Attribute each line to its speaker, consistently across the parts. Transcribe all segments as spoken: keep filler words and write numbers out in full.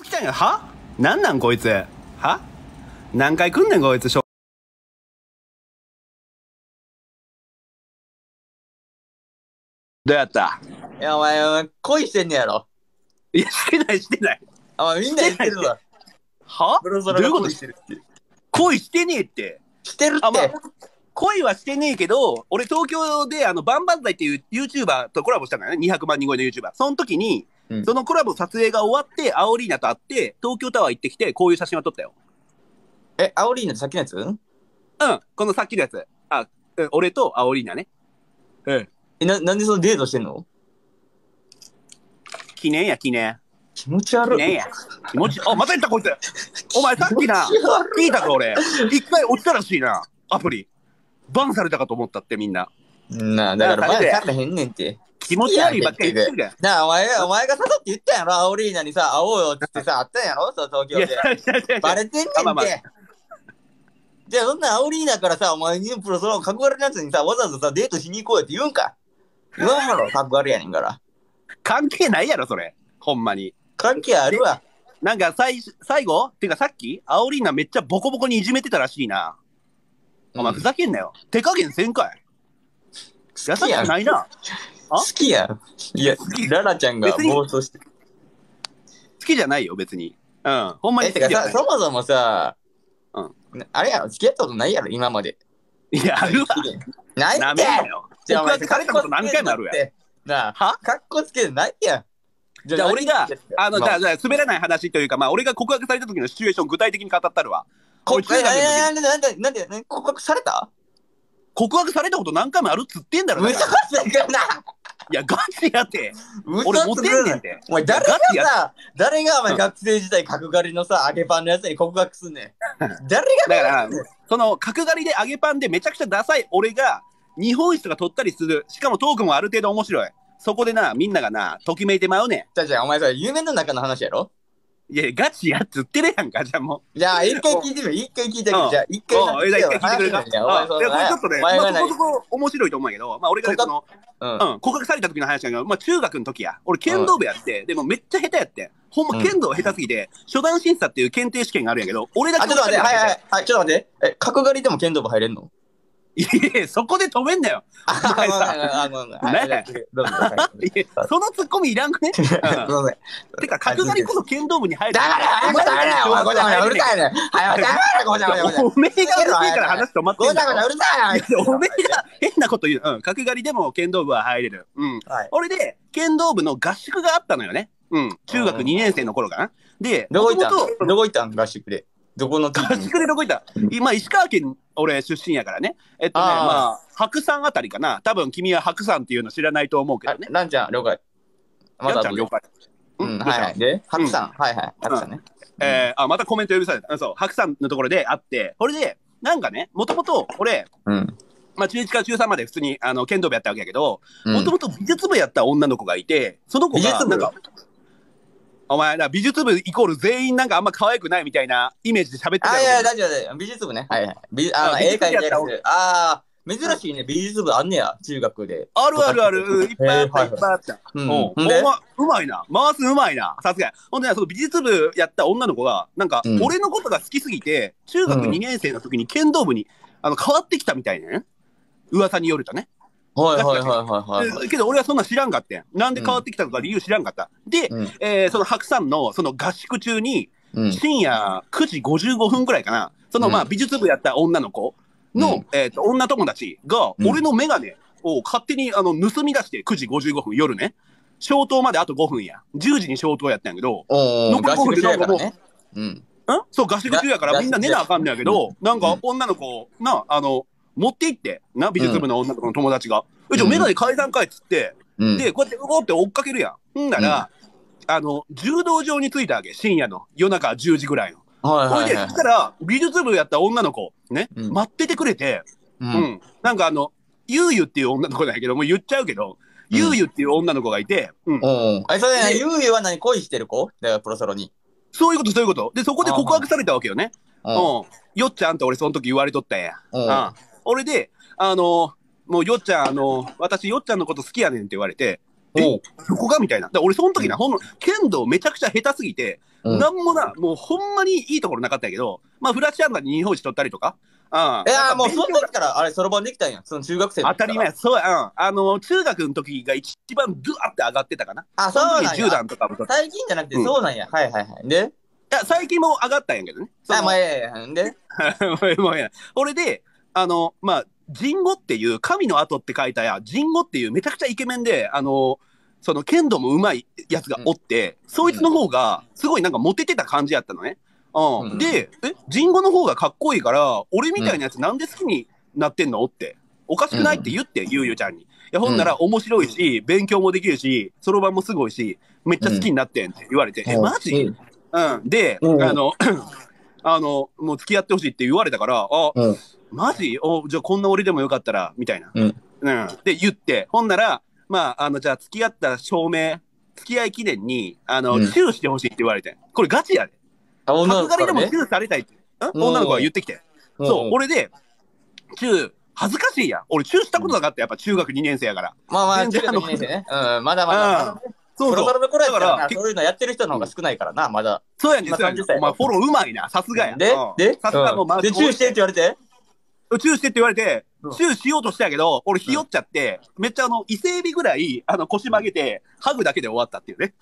Speaker 1: 来たんや。はなんなんこいつ。は何回来んねんこいつ。しょどうやった？
Speaker 2: いや、お前、お前恋してんねやろ。
Speaker 1: いや、してないしてない。
Speaker 2: あ、まあ、みんな言ってるわ。
Speaker 1: は
Speaker 2: ブロゾ
Speaker 1: どういうこと？
Speaker 2: ロが恋してるって。
Speaker 1: 恋してねえって。
Speaker 2: してる
Speaker 1: あ、まあ
Speaker 2: って。、
Speaker 1: 恋はしてねえけど、俺東京であの、バンバンザイっていう YouTuber とコラボしたんだよね。にひゃくまん人超えの YouTuber。その時に、
Speaker 2: うん。
Speaker 1: そのコラボ撮影が終わって、アオリーナと会って、東京タワー行ってきて、こういう写真を撮ったよ。
Speaker 2: え、アオリーナってさっきのやつ？
Speaker 1: うん、このさっきのやつ。あ、うん俺とアオリーナね。うん。
Speaker 2: え、な、なんでそのデートしてんの？
Speaker 1: 記念や、記念。
Speaker 2: 気持ち悪い。
Speaker 1: 記念や。気持ち、あ、また言ったこいつ。お前さっきな、聞いたか俺。一回落ちたらしいな、アプリ。バンされたかと思ったってみんな。
Speaker 2: なあ、だから
Speaker 1: なあ
Speaker 2: 前されへんねんって。
Speaker 1: 気持ち悪いばっかり言ってるから。
Speaker 2: なあ、お前が、お前が誘って言ったんやろ、アオリーナにさ、会おうよってってさ、あったんやろ、そう東
Speaker 1: いや、
Speaker 2: 京で。
Speaker 1: いやいやいや
Speaker 2: バレてんねんって。
Speaker 1: あまあまあ
Speaker 2: じゃあ、そんなアオリーナからさ、お前にプロその角刈りのやつにさ、わざわざさ、デートしに行こうよって言うんか。言わんやろ、角刈りやねんから。
Speaker 1: 関係ないやろ、それ。ほんまに。
Speaker 2: 関係あるわ。
Speaker 1: なんか最、最後っていうかさっき、アオリーナめっちゃボコボコにいじめてたらしいな。お前ふざけんなよ。手加減せんかい。優しくないな。
Speaker 2: 好きやん。いや、ララちゃんが
Speaker 1: 別に
Speaker 2: 暴走して。
Speaker 1: 好きじゃないよ、別に。うん。ほんまに
Speaker 2: え、てかさ、
Speaker 1: 好きじゃない。
Speaker 2: そもそもさ、
Speaker 1: うん
Speaker 2: あれやろ、付き合ったことないやろ、今まで。
Speaker 1: いや、あるわ。
Speaker 2: ない
Speaker 1: な
Speaker 2: って
Speaker 1: めんなよ。
Speaker 2: じゃあ、お前、
Speaker 1: 告白されたこと何回もあるやん。
Speaker 2: なあ、
Speaker 1: は
Speaker 2: かっこつけてないやん。
Speaker 1: じゃあ俺が、あの、じゃあ、
Speaker 2: あ、
Speaker 1: じゃあ滑らない話というか、まあ俺が告白された時のシチュエーション具体的に語ったるわ。
Speaker 2: 告
Speaker 1: 俺中学の時に
Speaker 2: なんで、なんで、なんで、なんで告白された？
Speaker 1: 告白されたこと何回もあるっつってんだろ。だ
Speaker 2: 嘘
Speaker 1: から
Speaker 2: つくな。
Speaker 1: いや、ガチやって。
Speaker 2: 嘘
Speaker 1: 俺モ
Speaker 2: つくな
Speaker 1: テんねんて。
Speaker 2: お前、誰が
Speaker 1: ガチや
Speaker 2: さ、誰がお前
Speaker 1: うん
Speaker 2: 学生時代角刈りのさ、揚げパンのやつに告白すんねん。誰が
Speaker 1: だから、その角刈りで揚げパンでめちゃくちゃダサい俺が日本一とか取ったりする。しかもトークもある程度面白い。そこでな、みんながな、ときめいてまうね
Speaker 2: じゃあじゃあ、お前さ、夢の中の話やろ？
Speaker 1: ん。いや、ガチやっつってるやんか、じゃあもう。
Speaker 2: じゃあ、一回聞いてみる。一回聞いてみる。
Speaker 1: うん
Speaker 2: じゃあ、一回
Speaker 1: うん、えじゃあ一回聞いてくれるか。
Speaker 2: 話してみるお前、そ
Speaker 1: うんいや、これちょっとね、まあ、
Speaker 2: お前が何
Speaker 1: そこそこ面白いと思うんやけど、まあ、俺がね、その、
Speaker 2: うん。
Speaker 1: うん、告白された時の話だけど、まあ、中学の時や。俺、剣道部やって、でもめっちゃ下手やってん。ほんま、剣道下手すぎて、初段審査っていう検定試験があるんやけど、俺だけ
Speaker 2: あ、ちょっと待って、はいはいはい、ちょっと待って。え、角刈りでも剣道部入れんの？
Speaker 1: いやいや、そこで止めんなよ。
Speaker 2: あ、
Speaker 1: お前さ
Speaker 2: あ、ごめんごめんごめん。
Speaker 1: ね
Speaker 2: はいじゃあどうぞどうぞはい
Speaker 1: いやそのツッコミいらんくね。うん
Speaker 2: すいません。
Speaker 1: てか、角刈りこそ剣道部に入る。
Speaker 2: だから、早くだよ、お前、ごちゃごちゃうるさいね。はい、だから、ごちゃごちゃごちゃ。
Speaker 1: おめえがうるせえから話止まってんだよ。
Speaker 2: ごちゃごちゃうるさい。
Speaker 1: いやおめえが変なこと言う。うん、角刈りでも剣道部は入れる。うん。
Speaker 2: はい。
Speaker 1: 俺で、剣道部の合宿があったのよね。うん。中学にねん生の頃かな。で、
Speaker 2: どこ行った
Speaker 1: 元々
Speaker 2: んどこ行ったん合宿で。どこの地域
Speaker 1: 合宿でどこ行った今、石川県、俺出身やからね。えっとね、
Speaker 2: あー
Speaker 1: まあ、白山あたりかな。多分君は白山っていうの知らないと思うけどね。
Speaker 2: ランちゃん、了解。ま
Speaker 1: やん
Speaker 2: だ
Speaker 1: ちゃん了解。
Speaker 2: うん、
Speaker 1: どうした
Speaker 2: はいはい。で、白さん、はいはい。白さんね。
Speaker 1: えー、あ、またコメント許された。そう、白山のところで会って、これで、なんかね、もともと、俺、
Speaker 2: うん。
Speaker 1: まあ、中いちから中さんまで普通に、あの、剣道部やったわけやけど、
Speaker 2: うん
Speaker 1: もともと美術部やった女の子がいて、その子が、
Speaker 2: 美術部
Speaker 1: なんか、お前ら美術部イコール全員なんかあんま可愛くないみたいなイメージで喋ってた
Speaker 2: あ、
Speaker 1: よ
Speaker 2: いや、大丈夫大丈夫。美術部ね。はいはい。美あの、
Speaker 1: あ
Speaker 2: 絵描いて
Speaker 1: 美術部やった
Speaker 2: る。あー、珍しいね。美術部あんねや、中学で。
Speaker 1: あるあるある、うんいっぱいあった、
Speaker 2: へーはいはい
Speaker 1: いっぱいあった。
Speaker 2: うん
Speaker 1: おう
Speaker 2: ほんで
Speaker 1: おまうまいな。回すうまいな。さすが。ほんでね、その美術部やった女の子が、なんか
Speaker 2: う、ん
Speaker 1: 俺のことが好きすぎて、中学にねん生の時に剣道部に、あの、変わってきたみたいね。噂によるとね。
Speaker 2: はいはいはいはいはい。
Speaker 1: えけど俺はそんな知らんかってん。なんで変わってきたのか理由知らんかった。で、
Speaker 2: うん
Speaker 1: えーその白山のその合宿中に、
Speaker 2: うん。
Speaker 1: 深夜くじごじゅうごふんくらいかな、そのまあ
Speaker 2: うん
Speaker 1: 美術部やった女の子の、
Speaker 2: うん
Speaker 1: えーと女友達が、
Speaker 2: うん
Speaker 1: 俺のメガネを勝手にあの盗み出してくじごじゅうごふん夜ね、消灯まであとごふんや。じゅうじに消灯やったんやけど、
Speaker 2: おー、
Speaker 1: 残り
Speaker 2: 合宿中やから
Speaker 1: ごふんで
Speaker 2: ね。うん。
Speaker 1: んそう、合宿中やから
Speaker 2: が
Speaker 1: みんな寝なあかんねやけど、なんか
Speaker 2: うん
Speaker 1: 女の子、な、あの、持って行って、な、美術部の女の子の友達が。え、ちょ、
Speaker 2: うん
Speaker 1: メガネ階段かいっつって、
Speaker 2: うん。
Speaker 1: で、こうやってうおって追っかけるやん。んなら、あの、柔道場に着いたわけ。深夜の。夜中じゅうじぐらいの。ほいで、
Speaker 2: はいはいはい
Speaker 1: そしたら、美術部やった女の子、ね、
Speaker 2: うん
Speaker 1: 待っててくれて、
Speaker 2: う。
Speaker 1: うんん。なんかあの、ゆうゆっていう女の子なんやけど、もう言っちゃうけど、
Speaker 2: うん
Speaker 1: ゆうゆっていう女の子がいて、うん。
Speaker 2: おー。え、それね、
Speaker 1: で
Speaker 2: ゆうゆうは何恋してる子だからプロソロに。
Speaker 1: そういうこと、そういうこと。で、そこで告白されたわけよね。
Speaker 2: う
Speaker 1: うん。よっちゃんって俺その時言われとったんや。
Speaker 2: うん
Speaker 1: うん。俺で、あのもうよっちゃん、あの私よっちゃんのこと好きやねんって言われて、え
Speaker 2: おう
Speaker 1: そこがみたいな。で俺その時な、ほんの、剣道めちゃくちゃ下手すぎて、
Speaker 2: うん
Speaker 1: なんもな、もうほんまにいいところなかったんやけど、まあフラッシュアンダーに日本一取ったりとか、うん。
Speaker 2: いやーもうその
Speaker 1: 勉強
Speaker 2: 時からあれ、そろばんできたんや。その中学生の時から
Speaker 1: 当たり前や、そうや、うん。あの、中学の時が一番ドゥワって上がってたかな。
Speaker 2: あ、
Speaker 1: その時にじゅう
Speaker 2: そうなんや。
Speaker 1: 段とかも取った。い
Speaker 2: 最近じゃなくてそうなんや。はいはいはい。で
Speaker 1: や、最近も上がったんやけどね。そ
Speaker 2: あ、
Speaker 1: の
Speaker 2: まあいやいやいや。で
Speaker 1: もういや俺で、あの、まあ、ジンゴっていう、神の後って書いたや、ジンゴっていうめちゃくちゃイケメンで、あの、その剣道も上手いやつがおって、うん、そいつの方が、すごいなんかモテてた感じやったのね。うん。うん、で、え、ジンゴの方がかっこいいから、俺みたいなやつなんで好きになってんのって。おかしくないって言って、ゆうゆうちゃんに。いや、ほんなら面白いし、勉強もできるし、そろばんもすごいし、めっちゃ好きになってんって言われて、うん、え、マジ、うん、で、うん、あの、あの、もう付き合ってほしいって言われたから、あ、うん、マジお、じゃあこんな俺でもよかったら、みたいな。うん。うん。で、言って、ほんなら、まあ、あの、じゃあ付き合った証明、付き合い記念に、あの、うん、チューしてほしいって言われて。これガチやで。
Speaker 2: あ、女の子
Speaker 1: から、ね。角刈りでもチューされたいって。ん女の子が言ってきて。そう、俺で、チュー、恥ずかしいやん。俺、チューしたことなかった。やっぱ中学にねん生やから。
Speaker 2: まあまあ、中学にねん生ね。うん、まだまだ。そうそう。そろそろの頃やったら、そういうのやってる人の方が少ないからな、まだ。
Speaker 1: そうやねん、そうやねん。お前、フォローうまいな、さすがや。
Speaker 2: で、で、
Speaker 1: さすがもう、
Speaker 2: で、チューしてって言われて
Speaker 1: チューしてって言われて、チューしようとしたけど、俺、ひよっちゃって、めっちゃあの、伊勢海老ぐらい、あの、腰曲げて、ハグだけで終わったっていうね。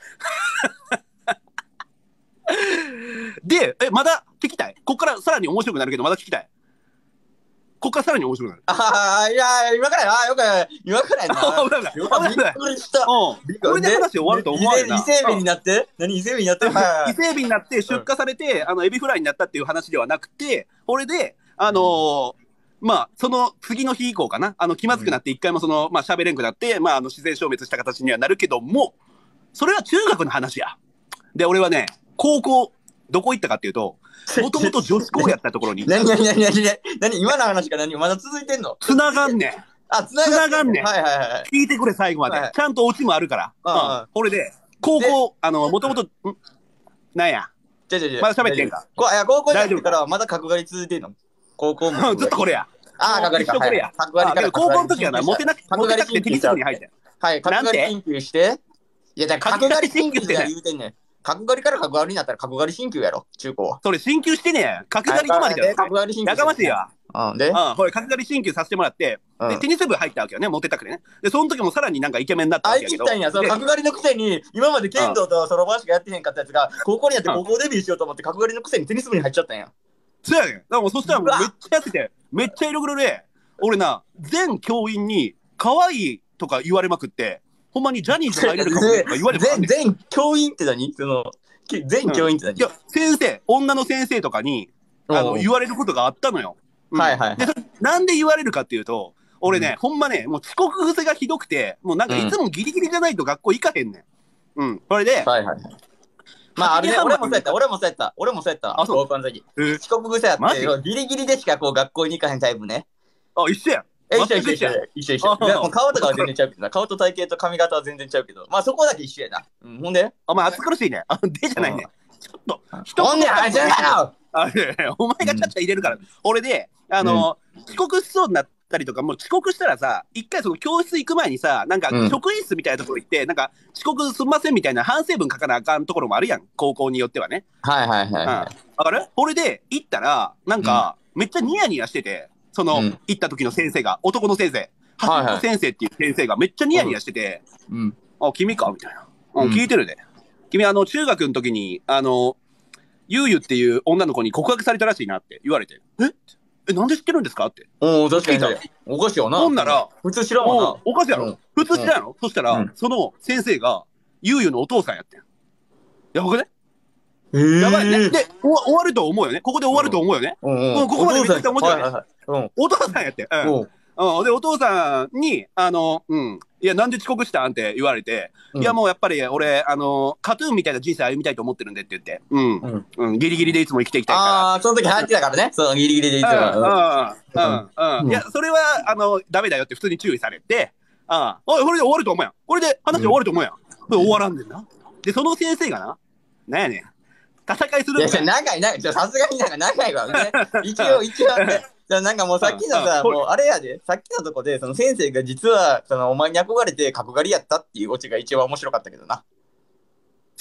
Speaker 1: で、え、まだ聞きたい？こっからさらに面白くなるけど、まだ聞きたい。こっからさらに面白くなる。
Speaker 2: ああ、いや、今からや、あよく、今からやな。
Speaker 1: びっくりした。うん。これで話終わると思われるな。
Speaker 2: 伊勢海老になって何伊勢海老になって
Speaker 1: 伊勢海老になって出荷されて、あの、エビフライになったっていう話ではなくて、これで、あのまあ、その次の日以降かな。あの、気まずくなって一回もその、まあ、喋れんくなって、まあ、あの、自然消滅した形にはなるけども、それは中学の話や。で、俺はね、高校、どこ行ったかっていうと、もともと女子校やったところに。
Speaker 2: 何何何何何今の話か何まだ続いてんの？
Speaker 1: 繋がんねん。
Speaker 2: あ、繋
Speaker 1: がんねん。
Speaker 2: はいはいはい。
Speaker 1: 聞いてくれ、最後まで。はい、ちゃんとオチもあるから。うん。これで、高校、あの、もともと、んなんや。
Speaker 2: ちょちょちょ
Speaker 1: まだ喋ってんか。
Speaker 2: こいや、高校やってからまだ角刈り続いてんの？高校も。
Speaker 1: ずっとこれや。
Speaker 2: ああ、角刈りか。
Speaker 1: これや。
Speaker 2: 角刈りから。
Speaker 1: 高校の時はな、モテなくて、モテなくてテニス部に入ってん。
Speaker 2: はい、角刈り研究して。いや、だから角刈り研究って言うてんねん。角刈りから角刈りになったら角刈り鍼灸やろ、中高は。
Speaker 1: それ鍼灸してねえ。角刈り決まりだよ。
Speaker 2: 角刈り鍼灸。
Speaker 1: やかましいわ。
Speaker 2: うん、で、
Speaker 1: うん、これ角刈り鍼灸させてもらって、で、テニス部入ったわけよね、モテたくてね。で、その時もさらになんかイケメンになったわけやけど。
Speaker 2: あいつったんや、その角刈りのくせに、今まで剣道とそろばんしかやってへんかったやつが、高校にやって高校デビューしようと思って角刈りのくせにテニス部に入っちゃったんや。
Speaker 1: そうやねん。だからもうそしたらもうめっちゃ痩せて、めっちゃ色黒で、俺な、全教員に可愛いとか言われまくって、ほんまにジャニーズ入れるかもとか言われまくって。
Speaker 2: 全教員って何その、全教員って何、うん、いや、
Speaker 1: 先生、女の先生とかに、あの、言われることがあったのよ。
Speaker 2: うん、はいはい、はい。
Speaker 1: で、なんで言われるかっていうと、俺ね、うん、ほんまね、もう遅刻癖がひどくて、もうなんかいつもギリギリじゃないと学校行かへんねん。うん。これで、
Speaker 2: はいはいはい。まああれね、俺もそうやった、俺もそうやった、俺もそうやった。あ、そう。高校の時。えー、遅刻癖やって、ギリギリでしかこう学校に行かへんタイプね。
Speaker 1: あ、一緒やん。
Speaker 2: え、一緒一緒一緒。一緒一緒。もう顔とかは全然ちゃうけどな。顔と体型と髪型は全然ちゃうけど。まあそこだけ一緒やな。うん、ほんで
Speaker 1: お前暑苦しいね。あ、でじゃないね。ちょっと。
Speaker 2: ほんで、あ、じゃないの
Speaker 1: あれ、お前がちゃっちゃ入れるから。俺で、あの、遅刻しそうになったりとか、もう遅刻したらさ、一回その教室行く前にさ、なんか職員室みたいなところ行って、なんか遅刻すんませんみたいな反省文書かなあかんところもあるやん。高校によってはね。
Speaker 2: はいはいはい。わ
Speaker 1: かる？これで行ったら、なんか、めっちゃニヤニヤしてて、その、行った時の先生が、男の先生。橋本先生っていう先生がめっちゃニヤニヤしてて、あ、君かみたいな。うん、聞いてるで。君、あの、中学の時に、あの、ゆうゆっていう女の子に告白されたらしいなって言われて、ええ、なんで知ってるんですかって。
Speaker 2: おお、確かに。おかしいよな。
Speaker 1: ほんなら、
Speaker 2: 普通知らんもんな。
Speaker 1: おかしいやろ。普通知らんやろ。そしたら、その先生が、ゆうゆのお父さんやってん。やばくね？やばいね。で、終わると思うよね。ここで終わると思うよね。ここまでめちゃくちゃ面白いね。お父さんやってん。うん。で、お父さんに、あの、うん。いや、なんで遅刻したんって言われて、うん、いや、もうやっぱり俺、あの、カトゥーンみたいな人生歩みたいと思ってるんでって言って、うん。うん。うん、ギリギリでいつも生きていきたいから。
Speaker 2: ああ、その時流行ってたからね。そう、ギリギリでいつも。うん。うん。
Speaker 1: うん。うん。いや、それは、あの、ダメだよって普通に注意されて、ああ、おい、これで終わると思うやん。これで話終わると思うやん。うん、終わらんでんな。で、その先生がな、なんやねん。戦いする
Speaker 2: んだよ。いや、長い、長い。さすがになんか長いわね。一応、一応ね。じゃあなんかもうさっきのさ、もうあれやで、さっきのとこで、その先生が実は、そのお前に憧れて角刈りやったっていうオチが一番面白かったけどな。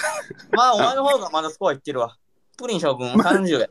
Speaker 2: まあ、お前の方がまだスコアいってるわ。プリン将軍さんじゅうや。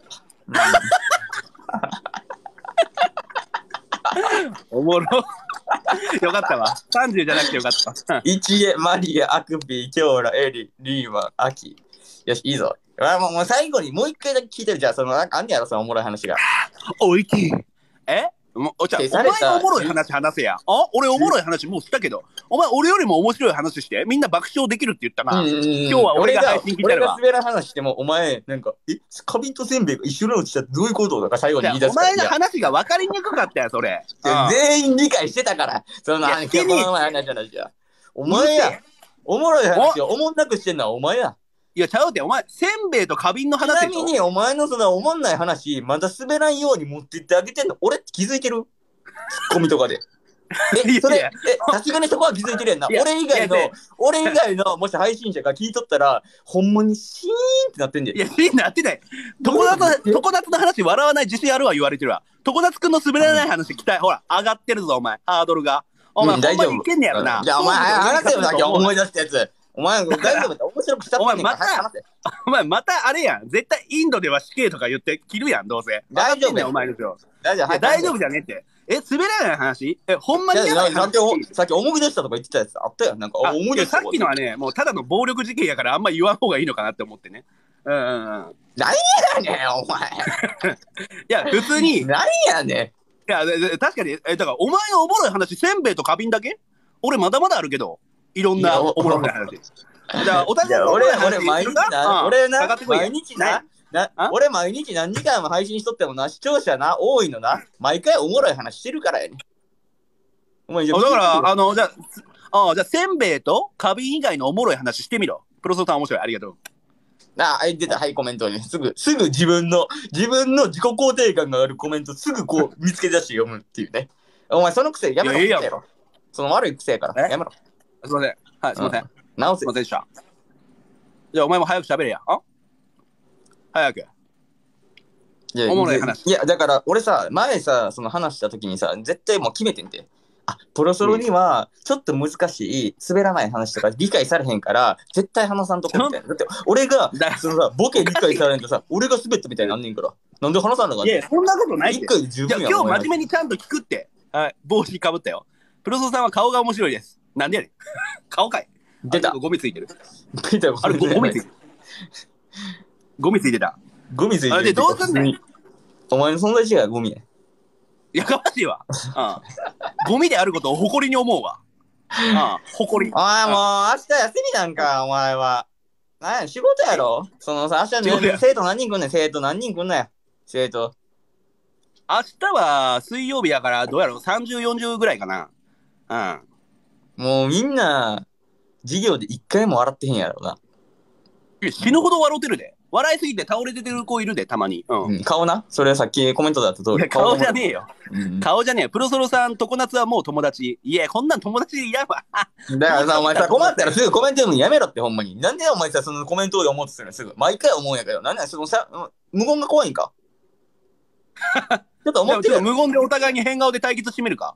Speaker 1: おもろ。よかったわ。さんじゅうじゃなくてよかった。
Speaker 2: イチエ、マリア、アクピー、キョーラ、エリ、リーマ、アキ。よし、いいぞ。あもうもう最後にもう一回だけ聞いてるじゃん。その、なんかあんねやろ、そのおもろい話が。
Speaker 1: おいき。えもおちゃお前のおもろい話話せや。あ俺おもろい話もうしたけど。お前俺よりも面白い話して。みんな爆笑できるって言ったな。うんうんうん、今日は俺が配信聞いてるわ。
Speaker 2: 俺が滑ら話しても、お前、なんか、え、花瓶とせんべいが一緒なのってどういうことだか最後に言い出す
Speaker 1: から。お前の話が分かりにくかったよ、それ。
Speaker 2: 全員理解してたから。その、あの、今日の話や。お前や。おもろい話をおもんなくしてんのはお前や。
Speaker 1: いや、ちゃうって、お前、せんべいと花瓶の話
Speaker 2: ちなみに、お前のそのおもんない話、まだ滑らんように持ってってあげてんの、俺って気づいてる？ツッコミとかで。え、それ、え、さすがにそこは気づいてるやんな。俺以外の、俺以外の、もし配信者が聞いとったら、ほんまにシーンってなってんで。
Speaker 1: いや、シーンなってない。常夏、常夏の話笑わない自信あるわ言われてるわ。常夏くんの滑らない話期待、ほら、上がってるぞ、お前。ハードルが。お前、大丈夫いけんねやろな。
Speaker 2: じゃあ、お前、話せよ、さっき思い出したやつ。お前、大丈夫だ。面白くしたって
Speaker 1: お前、また、お前、またあれやん。絶対インドでは死刑とか言って切るやん、どうせ。
Speaker 2: 大丈夫
Speaker 1: ね、お前の今日。
Speaker 2: 大丈夫、
Speaker 1: 大丈夫じゃねって。え、滑らない話え、ほんまにやばい話。
Speaker 2: さっき思い出したとか言ってたやつあったやん。なんか、思い出した。
Speaker 1: さっきのはね、もうただの暴力事件やからあんま言わん方がいいのかなって思ってね。うんうんうん。
Speaker 2: 何やねん、お前。
Speaker 1: いや、普通に。
Speaker 2: 何やね
Speaker 1: ん。いや、確かに、え、だから、お前のおもろい話、せんべいと花瓶だけ俺まだまだあるけど、いろんなおもろい話。じゃあ、お互い
Speaker 2: 俺、俺、毎日な、俺な、毎日な、な俺毎日何時間も配信しとってもな、視聴者な、多いのな、毎回おもろい話してるからやね。
Speaker 1: お前、だから、あの、じゃあ、あじゃあ、せんべいと花瓶以外のおもろい話してみろ。プロソさん面白い。ありがとう。
Speaker 2: あ、はい、出た。はい、コメントに。すぐ、すぐ自分の、自分の自己肯定感があるコメント、すぐこう、見つけ出して読むっていうね。お前、その癖やめろ。いやいやその悪い癖やから。やめろ。
Speaker 1: すいません。はい、すいません。
Speaker 2: 直せ。
Speaker 1: すいませんでした。じゃあ、お前も早く喋れや。あ早く。
Speaker 2: いや、おもろい話。いや、だから、俺さ、前さ、その話した時にさ、絶対もう決めてんて。あ、プロソロには、ちょっと難しい、滑らない話とか理解されへんから、絶対話さんとこみたいな。だって、俺が、そのさ、ボケ理解されんとさ、俺が滑ったみたいになんねんから。なんで話さんのかって。
Speaker 1: いや、そんなことないって。
Speaker 2: 一回で十分やん。
Speaker 1: 今日真面目にちゃんと聞くって。はい、帽子かぶったよ。プロソさんは顔が面白いです。なんでやねん。顔かい。
Speaker 2: 出た。
Speaker 1: ゴミついてる。
Speaker 2: 出た。
Speaker 1: あれ、ゴミついてる。ゴミついてた。
Speaker 2: ゴミついてる。
Speaker 1: あれでどうすんねん。
Speaker 2: お前の存在違いゴミや。
Speaker 1: やかましいわ。ゴミであることを誇りに思うわ。誇り。
Speaker 2: ああ、もう明日休みなんか、お前は。なんや、仕事やろそのさ、明日の生徒何人来んねん、生徒何人来んなよ。生徒。
Speaker 1: 明日は水曜日やから、どうやろう ?さんじゅう、よんじゅうぐらいかな。
Speaker 2: うん。もうみんな、授業で一回も笑ってへんやろな。
Speaker 1: 死ぬほど笑うてるで。笑いすぎて倒れてる子いるで、たまに。うん。
Speaker 2: うん、顔なそれさっきコメントだった通り。
Speaker 1: 顔じゃねえよ。うん、顔じゃねえよ。プロソロさん、常夏はもう友達。いや、こんなん友達いらんわ。
Speaker 2: だからさ、お前さ、困ったらすぐコメント読むのやめろって、ほんまに。なんでお前さ、そのコメントを読もうとするのすぐ。毎回思うんやけど。なんでそのさ、無言が怖いんかちょっと思ってる。
Speaker 1: 無言でお互いに変顔で対決してみるか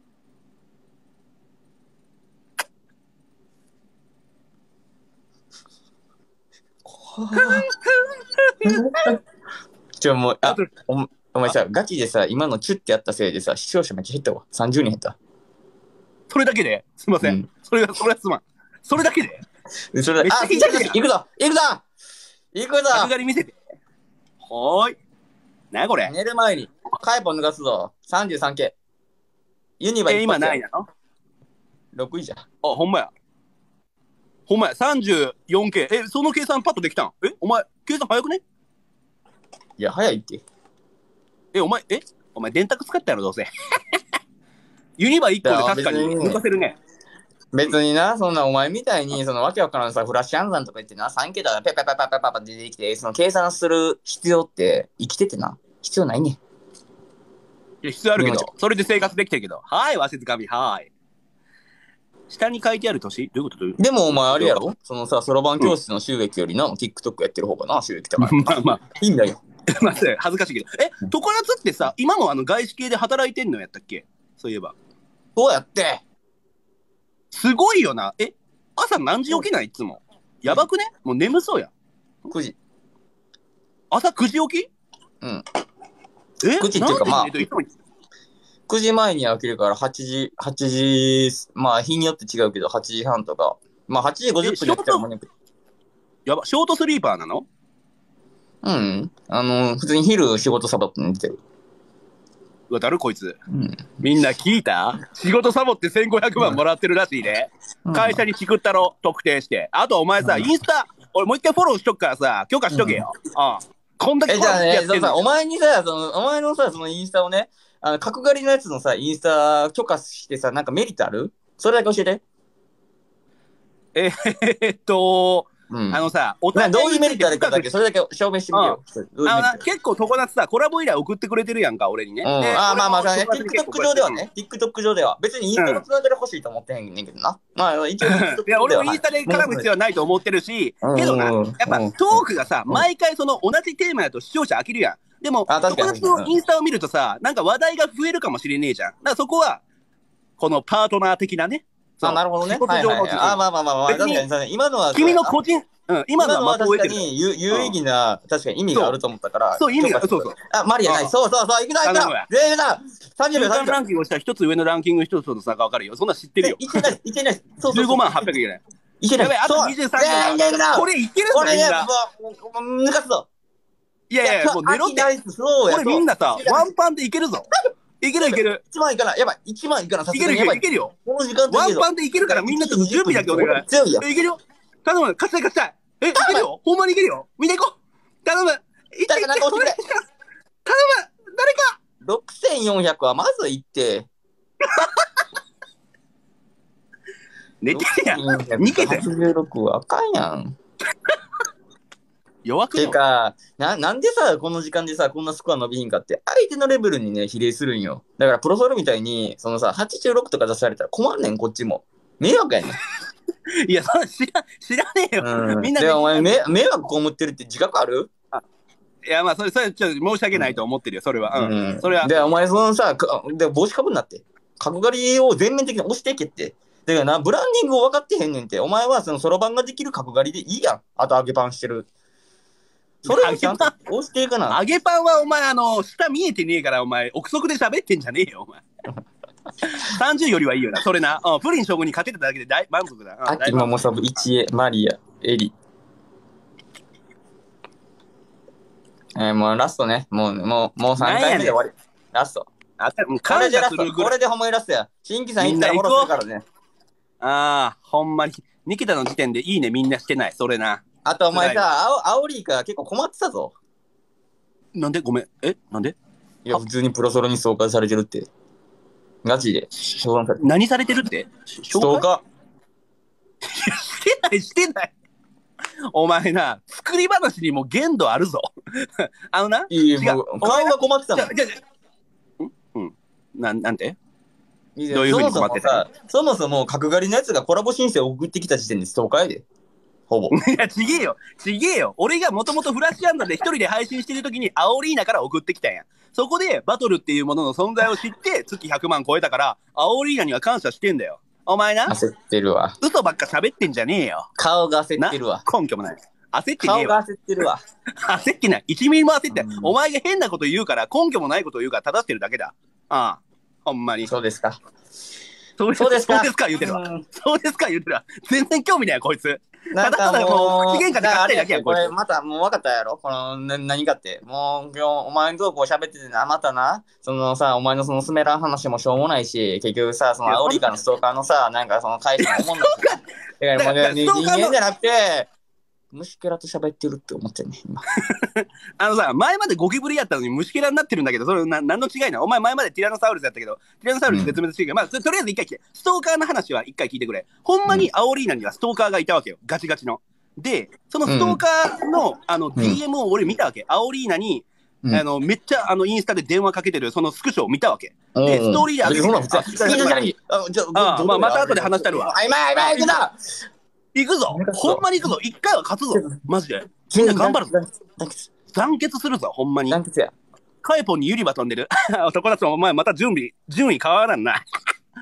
Speaker 2: ちょ、もう、あ、お、お前さ、ガチでさ、今のチュッてやったせいでさ、視聴者めっちゃ減ったわ。さんじゅうにん減った。
Speaker 1: それだけですいません。うん、それが、それはすまん。それだけで
Speaker 2: それだけで。あ、行くぞ行くぞ行くぞ
Speaker 1: 角刈り見せて。ほーい。なこれ。
Speaker 2: 寝る前に、カイポン抜かすぞ。さんじゅうさんケー。ユニバ
Speaker 1: え、今何位なの ?
Speaker 2: ろく 位じゃ。あ、
Speaker 1: ほんまや。ほんまや、さんじゅうよんケー。え、その計算パッとできたんえ、お前、計算早くね
Speaker 2: いや、早いって。
Speaker 1: え、お前、えお前、電卓使ったやろ、どうせ。ユニバいっこで確かに抜かせるね。
Speaker 2: 別にな、そんなお前みたいに、そのわけわからんさ、フラッシュ暗算とか言ってな、さん桁がペペペペペペペ出てきて、その計算する必要って生きててな、必要ないねん。い
Speaker 1: や、必要あるけど、それで生活できてるけど。はい、わしづかみ、はい。下に書いてある年どういうことどういうこと
Speaker 2: でもお前あれやろそのさ、そろばん教室の収益よりな、うん、TikTok やってる方がな、収益高い。
Speaker 1: まあまあ。
Speaker 2: いいんだよ。
Speaker 1: まあ、恥ずかしいけど。え、常夏ってさ、今もあの外資系で働いてんのやったっけそういえば。
Speaker 2: どうやって
Speaker 1: すごいよな。え、朝何時起きないいつも。 やばくね？もう眠そうやん。
Speaker 2: くじ。
Speaker 1: 朝くじ起き？
Speaker 2: うん。
Speaker 1: え？
Speaker 2: くじっていうかまあ、
Speaker 1: なんでいつも
Speaker 2: くじまえに起きるからはちじ、はちじ、まあ日によって違うけどはちじはんとか、まあはちじごじゅっぷんに起きたらもう眠い。
Speaker 1: やば、ショートスリーパーなの？
Speaker 2: うん。あの、普通に昼仕事サボって寝てる。
Speaker 1: うわ、だるこいつ。
Speaker 2: うん。
Speaker 1: みんな聞いた？仕事サボってせんごひゃくまんもらってるらしいね。
Speaker 2: うん、
Speaker 1: 会社にチクったろ、特定して。あとお前さ、
Speaker 2: うん、
Speaker 1: インスタ、俺もう一回フォローしとくからさ、許可しとけよ。うん。ああこんだけ
Speaker 2: え、じゃあね、そのさ、お
Speaker 1: 前
Speaker 2: 前にさ、その、お前のさ、そのインスタをね、あの、角刈りのやつのさ、インスタ許可してさ、なんかメリットある？それだけ教えて。
Speaker 1: えー、っと、
Speaker 2: うん。
Speaker 1: あのさ、お
Speaker 2: 互いどういうメリットあるかだけ、それだけ証明してみてよ。
Speaker 1: うん、あのな結構友達さ、コラボ依頼送ってくれてるやんか、俺にね。
Speaker 2: うん、あ、まあまあ、ね、TikTok 上ではね、TikTok 上では。別にインスタのつながり欲しいと思ってへんねんけどな。まあ、一応 TikTok 上では。いや、
Speaker 1: 俺もインスタで絡む必要はないと思ってるし、けどな、やっぱトークがさ、毎回その同じテーマだと視聴者飽きるやん。でも、友達のインスタを見るとさ、なんか話題が増えるかもしれねえじゃん。だからそこは、このパートナー的なね。
Speaker 2: あ、なるほどね。はいはいはい、あ、まあまあまあまあ、確かに今のは。
Speaker 1: 君の個人、うん、今のは
Speaker 2: 確かに有意義な、確かに意味があると思ったから。
Speaker 1: そう、意味が、そうそう。
Speaker 2: あ、マリアない。そうそうそう、行くな、行くな。全員だ。さんじゅうびょう、さんじゅうびょう。
Speaker 1: ランキングをしたら一つ上のランキング一つの差が分かるよ。そんな知ってるよ。
Speaker 2: いけない、いけない。
Speaker 1: そうじゅうごまんはっぴゃくいけない。
Speaker 2: いけない。
Speaker 1: やべ、あとにじゅうさんじゅう。これいけるぞ、
Speaker 2: これね、もう、抜かすぞ。
Speaker 1: いやいや、もう寝ろって。これみんなさ、ワンパンでいけるぞ。いけるいける。
Speaker 2: いちまんいかない。やばい。いちまんいかない。
Speaker 1: いけるいけるいけるよ。
Speaker 2: この時間
Speaker 1: ワンパンでいけるからみんなちょっと準備だけお願い。
Speaker 2: 強いよ。
Speaker 1: いけるよ。頼む。勝ちたい勝ちたい。え、いけるよ。ほんまにいけるよ。みんな行こう。頼む。いっていって。頼む。誰か。
Speaker 2: ろくせんよんひゃくはまずいって。
Speaker 1: 寝てるやん。逃げて。
Speaker 2: はちじゅうろくはあかんやん。
Speaker 1: 弱くね。
Speaker 2: てかな、なんでさ、この時間でさ、こんなスコア伸びひんかって、相手のレベルにね、比例するんよ。だから、プロファイルみたいに、そのさ、はちじゅうろくとか出されたら困んねん、こっちも。迷惑やねん。
Speaker 1: いや、それ知ら、知らねえよ。
Speaker 2: うん、みんなで。お前、迷惑被ってるって自覚ある？
Speaker 1: いや、まあ、それ、それ、ちょっと申し訳ないと思ってるよ、それは。うん。うん、それは。
Speaker 2: で、お前、そのさ、で帽子かぶんなって。角刈りを全面的に押していけって。だからな、ブランディングを分かってへんねんって。お前は、その、そろばんができる角刈りでいいやん。あと、揚げパンしてる。それをちゃんと押していかな。
Speaker 1: 揚げパンはお前、あの、下見えてねえから、お前、憶測で喋ってんじゃねえよ、お前。さんじゅうよりはいいよな、それな。うん、プリン将軍に勝てただけで大満足だ。
Speaker 2: うん、秋桃サブ、一恵、マリア、エリ。えー、もうラストね。もう、もう、もうさんかいめで終わり。ラスト。
Speaker 1: あ、もう
Speaker 2: これでラスト。これでホモイラストや。新規さんいったらフォローするからね。
Speaker 1: ああ、ほんまに。ニキタの時点でいいねみんなしてない、それな。
Speaker 2: あとお前さ、アオリイカ結構困ってたぞ。
Speaker 1: なんでごめん。えなんで
Speaker 2: いや、普通にプロソロにストーカーされてるって。ガチで。
Speaker 1: 何されてるって？
Speaker 2: ストーカ
Speaker 1: ーしてない、してない。お前な、作り話にも限度あるぞ。あのな。
Speaker 2: いいよ、もう、顔が困ってたもん。じゃじゃ
Speaker 1: んうん。な、なんて
Speaker 2: どういうふうに困ってた？そもそも角刈りのやつがコラボ申請を送ってきた時点でストーカーやで。ほぼ。
Speaker 1: いや、ちげえよ。ちげえよ。俺がもともとフラッシュアンダーで一人で配信してる時にアオリーナから送ってきたんや。そこでバトルっていうものの存在を知って月ひゃくまん超えたから、アオリーナには感謝してんだよ。お前な。
Speaker 2: 焦ってるわ。
Speaker 1: 嘘ばっか喋ってんじゃねえよ。
Speaker 2: 顔が焦ってるわ。
Speaker 1: 根拠もない。焦ってねえわ。
Speaker 2: 顔が焦ってるわ。
Speaker 1: 焦ってない。一ミリも焦ってない。お前が変なこと言うから根拠もないこと言うから正してるだけだ。ああ。ほんまに。
Speaker 2: そうですか。
Speaker 1: そうですか。そうですか言うてるわ。そうですか言うてるわ。全然興味ないこいつ。ただただもう口喧嘩で勝っただけやこれ。
Speaker 2: またもう分かったやろこの何かって。もう今日お前とこう喋っててな、またな、そのさ、お前のそのスメラン話もしょうもないし、結局さ、そのアオリカのストーカーのさ、なんかその会社の思んないし。だからもう人間じゃなくて、虫けらと喋ってるって思ってんね今。
Speaker 1: あのさ、前までゴキブリやったのに虫けらになってるんだけど、それな何の違いなの？お前前までティラノサウルスやったけど、ティラノサウルス絶滅してるけど、うん、まあとりあえず一回聞いて、ストーカーの話は一回聞いてくれ。ほんまにアオリーナにはストーカーがいたわけよ、ガチガチの。で、そのストーカーの、うん、あの ディーエム を俺見たわけ。アオリーナに、うん、あのめっちゃあのインスタで電話かけてるそのスクショを見たわけ。で、ストーリーで上げてる。あ、まあまた後で話したるわ。
Speaker 2: あ、今今行くぞ。
Speaker 1: 行くぞ。ほんまに行くぞ。一回は勝つぞ。マジで。みんな頑張るぞ。団結するぞ、ほんまに。
Speaker 2: 団結や。
Speaker 1: カエポンにユリバ飛んでる。男たちもお前また準備、順位変わらんな。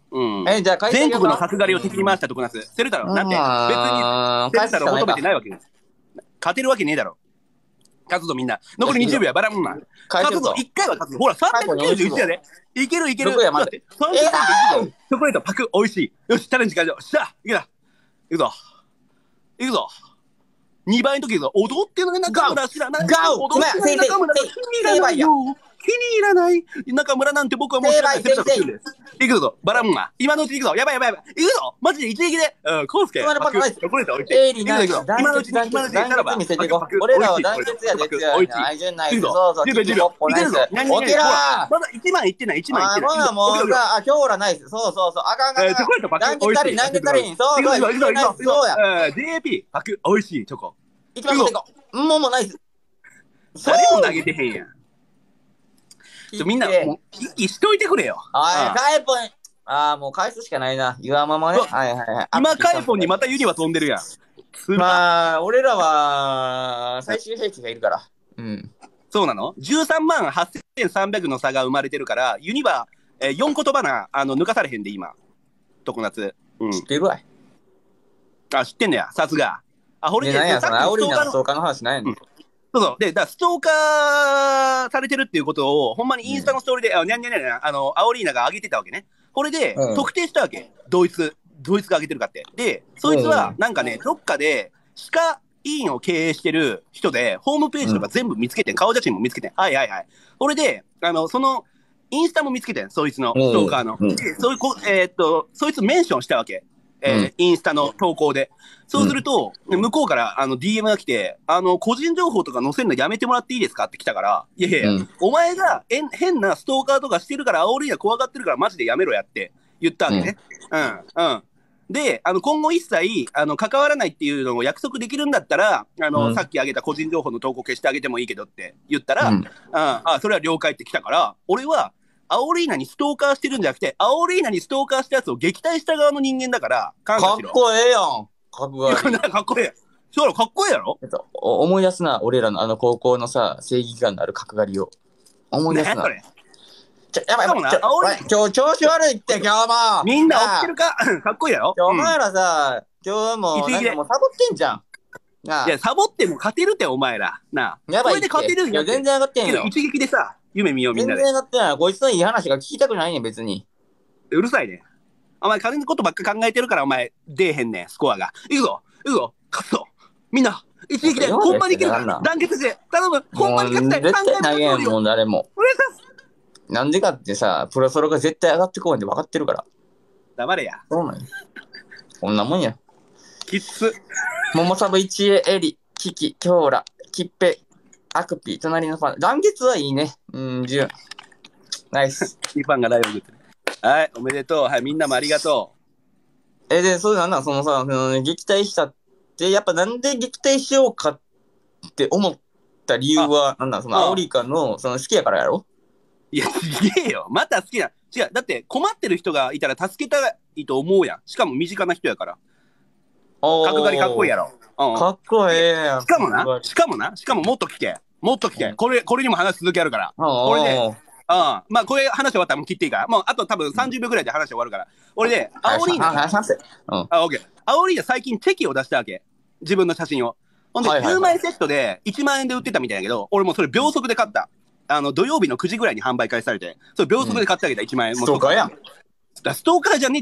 Speaker 1: うん。
Speaker 2: え、じゃあ返してあ
Speaker 1: 全
Speaker 2: げようか
Speaker 1: 国の角刈りを敵に回したとこなす。セルタロ、なんて、別に、
Speaker 2: あー
Speaker 1: セルタロ求めてないわけです。勝てるわけねえだろ。勝つぞみんな。残りにじゅうびょうや、バラモンな。勝つぞ、いっかいは勝つぞ。ほら、さんびゃくきゅうじゅういちやで。いけるいける。
Speaker 2: どこや、待って。
Speaker 1: さんびゃくきゅうじゅういちぞ。チョコレート、パク、おいしい。よし、チャレンジ完了。しゃあ、いくぞ。いくぞ。いくぞ。にばいの時ぞ。踊ってる中村知らない。
Speaker 2: ガオ
Speaker 1: 踊ってる中村気に入らないよ。気に入らない。中村なんて僕はもう知らない。セルタロです。いくぞ、バラモンが。今のうちに行くぞ。やばいやばいやばい。いくぞ。マジで一撃で。うん、コウスケ。チョコレート置いて。
Speaker 2: エイリーな。
Speaker 1: 今のうちに、今のうちに。
Speaker 2: 団結見せていこう。俺らは団結やで。おいしい。はい、順ナイス。そうそう。いけるぞ。いけるぞ。起きろ。
Speaker 1: まだいちまんいってない、いちまんいってない。
Speaker 2: あ、もうさ、あ、今日らナイス。そうそうそう。あかんあかん。
Speaker 1: チョコレートパク。
Speaker 2: 団結足りん、団結足りん。そうそう。
Speaker 1: いくぞ、いくぞ、
Speaker 2: そうや。
Speaker 1: ジェーピー、パク、おいしい、チョコ。
Speaker 2: いきましょう。もうもうナイス。
Speaker 1: 誰も投げてへんやん。ちょ、みんな、もう、息しといてくれよ。
Speaker 2: はい、カエポン。ああ、もう返すしかないな。言わままね。はいはいはい。
Speaker 1: 今、カエポンにまたユニは飛んでるやん。
Speaker 2: まあ、俺らは、最終兵器がいるから。うん。
Speaker 1: そうなの ?じゅうさんまんはっせんさんびゃくの差が生まれてるから、ユニは、えー、よん言葉な、あの、抜かされへんで、今。常夏。うん。
Speaker 2: 知ってるわい。
Speaker 1: あ、知ってんだよ。さすが。あ、ほれで、
Speaker 2: 何や、その、アオリーナのストーカーの話ないの、うん、
Speaker 1: そうそう。で、だストーカーされてるっていうことを、ほんまにインスタのストーリーで、うん、あ、にゃんにゃんにゃんにゃん、あの、アオリーナが上げてたわけね。これで、うん、特定したわけ。同一、同一が上げてるかって。で、そいつは、なんかね、どっかで、歯科医院を経営してる人で、ホームページとか全部見つけてん。うん、顔写真も見つけてん。はいはいはい。これで、あの、その、インスタも見つけてん。そいつの、ストーカーの。うん、で、そういうこ、えー、っと、そいつメンションしたわけ。えーうん、インスタの投稿で。そうすると、うん、向こうからあの ディーエム が来て、あの、個人情報とか載せるのやめてもらっていいですかって来たから、いやいやいや、うん、お前が変なストーカーとかしてるから、煽りや怖がってるからマジでやめろやって言ったわけね。うん、うん、うん。で、あの、今後一切、あの、関わらないっていうのを約束できるんだったら、あの、うん、さっき挙げた個人情報の投稿消してあげてもいいけどって言ったら、うん、ああ、それは了解って来たから、俺は、アオリーナにストーカーしてるんじゃなくて、アオリーナにストーカーしたやつを撃退した側の人間だから、
Speaker 2: 感謝しろ。かっこええやん。かっこえ
Speaker 1: え。かっこええ。そうだ、かっこええやろ、
Speaker 2: えっと、思い出すな、俺らのあの高校のさ、正義感のある角刈りを。思い出すな。ね、ちょ、やばいやばい。今日調子悪いって、今日も。
Speaker 1: みんな起きてるかかっこいいやろ
Speaker 2: 今日お前らさ、うん、今日も、なんかもうサボってんじゃん。
Speaker 1: なあいや、サボっても勝てるって、お前ら。なあ。
Speaker 2: やばい。
Speaker 1: これで勝てるんや。
Speaker 2: いや、全然上がってんよ。
Speaker 1: 一撃でさ、夢見よう、みんなで。
Speaker 2: 全然上がってない。こいつのいい話が聞きたくないねん、別に。
Speaker 1: うるさいね。お前、金のことばっか考えてるから、お前、出えへんねん、スコアが。いくぞ、いくぞ、勝つぞ。みんな、一撃で、ほんまにいけるから、団結して、頼む、ほんまに勝ちたい。
Speaker 2: 絶対投げんもん、誰も。
Speaker 1: お願いします。
Speaker 2: なんでかってさ、プロソロが絶対上がってこいんで分かってるから。
Speaker 1: 黙れや。
Speaker 2: そうなんや。こんなもんや。
Speaker 1: きっす。
Speaker 2: 桃サブ一恵、エリ、キキ、キョーラ、キッペ、アクピ、隣のファン。団結はいいね。うん、じゅう。ナイス。
Speaker 1: いいファンがライブ送ってる。はい、おめでとう。はい、みんなもありがと
Speaker 2: う。え、で、そうなんなんそのさ、その撃退したって、やっぱなんで撃退しようかって思った理由は、なんなんそのアオリカの、その好きやからやろ
Speaker 1: いや、すげえよ。また好きな。違う。だって困ってる人がいたら助けたいと思うやん。しかも身近な人やから。角刈りかっこいいやろ。
Speaker 2: うん、かっこええやん。
Speaker 1: しかもな、しかもな、しかももっと聞け。もっと聞け。これ、これにも話続きあるから。これで、うん。まあ、これ話終わったらもう切っていいから。もう、あと多分さんじゅうびょうぐらいで話終わるから。俺で、アオリーナ。あ、オッケー。アオリーナ最近チェキを出したわけ。自分の写真を。ほんで、じゅうまいセットでいちまんえんで売ってたみたいだけど、俺もそれ秒速で買った。あの、土曜日のくじぐらいに販売開始されて、それ秒速で買ってあげたいちまんえん。
Speaker 2: ストーカーやん。
Speaker 1: ストーカーじゃねえ。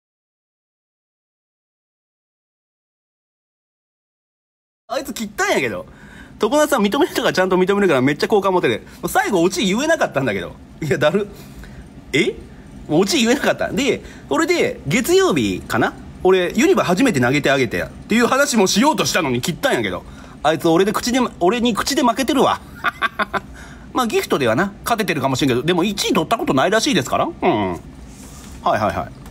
Speaker 1: あいつ切ったんやけど。常夏さん認める人がちゃんと認めるからめっちゃ好感持てる。最後オチ言えなかったんだけど。いや、だる。えオチ言えなかった。で、それで、月曜日かな俺、ユニバ初めて投げてあげてっていう話もしようとしたのに切ったんやけど。あいつ俺で口で、俺に口で負けてるわ。まあギフトではな、勝ててるかもしれんけど、でもいちい取ったことないらしいですから。うん。はいはいはい。